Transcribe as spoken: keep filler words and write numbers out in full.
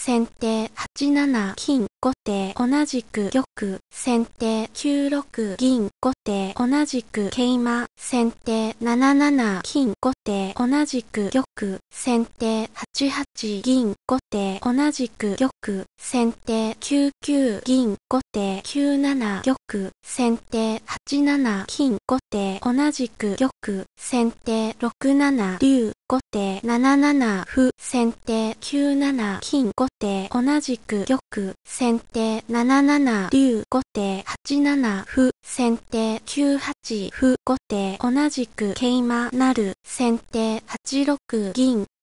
先手はちなな金、後手同じく玉、先手きゅうろく銀、後手同じく桂馬、先手なななな金、後手同じく玉、先手はちはち銀、後手同じく玉、先手きゅうきゅう銀、後手きゅうなな玉、先手はちなな金、後手同じく玉、先手ろくなな竜、後手なななな歩、先手きゅうなな金、後手同じく玉、先手なななな竜、後手はちなな歩、先手きゅうはち歩、後手同じく桂馬成、先手はちろく銀、